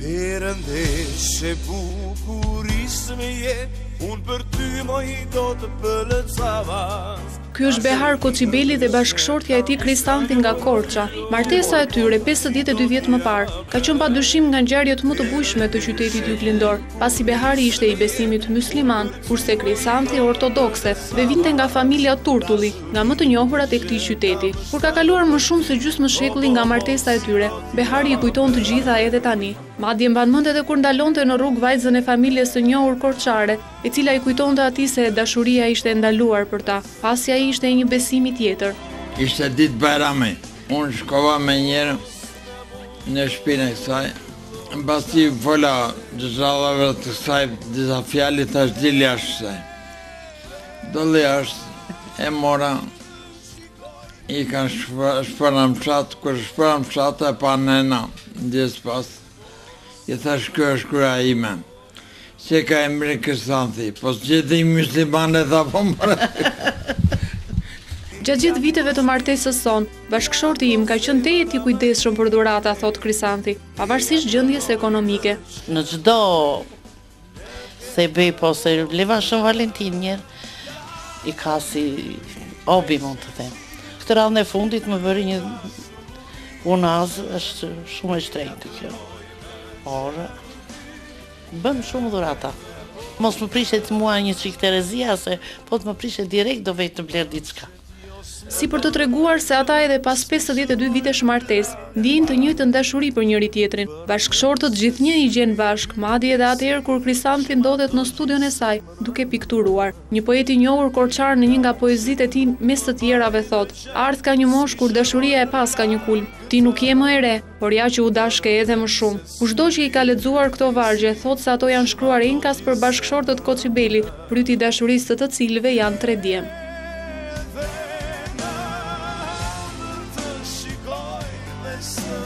Perëndeshe bukurisme je, unë për ty moj do të pëlëcava. Ky është Behar Koçibeli dhe bashkëshortja e tij Kristanti nga Korça. Martesa e tyre 52 vjet më parë ka qenë padyshim nga ngjarjet më të bujshme të qytetit juglindor, pasi Behari ishte i besimit musliman, kurse Kristanti ortodokse dhe vinte nga familja Turtulli, nga më të njohurat e këtij qyteti. Kur ka kaluar më shumë se gjysmë shekulli nga martesa e tyre, Behari i kujton të gjitha edhe tani. Madje mban mend edhe kur ndalonte në rrugë vajzën e familjes së njohur korçare, e cila i kujtonte atij se dashuria ishte ndaluar për ta, pasi ai ishte një besimi tjetër. Ishte ditë Bajrami. Unë shkova me njërë në shpinë e kësaj. Mbasi fola gjallave të kësaj disa fjalë tash dili jashtë kësaj. Dolli jashtë e mora i kanë shpërën më qatë, kur shpërën më qatë e pa nëna, ndjes pas. I thash kjo është kura ime. Se ka emri Kristanti, po s'gjeti muslimane tha po mërë. Gjatë gjithë viteve të martesës son, bashkëshorti im ka qenë tejet i kujdesshëm për dhurata, thot Kristanti, pavarësisht gjendjes ekonomike. Në çdo se bëj po se leva Shën Valentin njerë, i ka si obi mund të them. Këtë radhën e fundit më bëri një unaz, është shumë e shtrenjtë kjo. Por bëm shumë dhurata. Mos më prishet mua një çik Terezia, se po të më prishet direkt do vej të bler diçka. Si për të treguar se ata edhe pas 52 vitesh martesë, ndjejnë të njëjtën dashuri për njëri tjetrin. Bashkëshortët gjithnjë i gjen bashk, madje edhe atëherë kur Kristanti ndodhet në studion e saj, duke pikturuar. Një poet i njohur korçar në një nga poezitë e tij mes të tjerave thot: "Ardh ka një moshë kur dashuria e pas ka një kulm. Ti nuk je më e re, por ja që u dashke edhe më shumë." Kushdo që i ka lexuar këto vargje, thot se ato janë shkruar enkas për bashkëshortët Koçibeli, pryti dashurisë të cilëve janë 3 djem. Shikoj me së